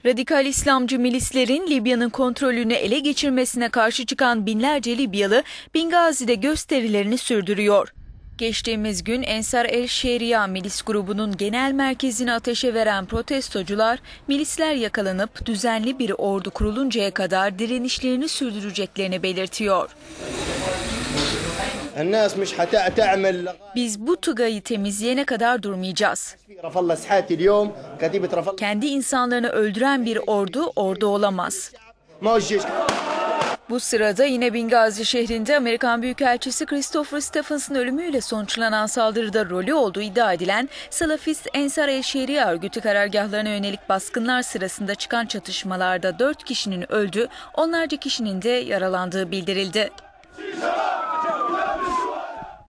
Radikal İslamcı milislerin Libya'nın kontrolünü ele geçirmesine karşı çıkan binlerce Libyalı Bingazi'de gösterilerini sürdürüyor. Geçtiğimiz gün Ensar el-Şeria milis grubunun genel merkezini ateşe veren protestocular, milisler yakalanıp düzenli bir ordu kuruluncaya kadar direnişlerini sürdüreceklerini belirtiyor. Biz bu tıgayı temizleyene kadar durmayacağız. Kendi insanlarını öldüren bir ordu olamaz. Bu sırada yine Bingazi şehrinde Amerikan Büyükelçisi Christopher Stephens'ın ölümüyle sonuçlanan saldırıda rolü olduğu iddia edilen Salafist Ensar el-Şeria örgütü karargahlarına yönelik baskınlar sırasında çıkan çatışmalarda 4 kişinin öldüğü, onlarca kişinin de yaralandığı bildirildi.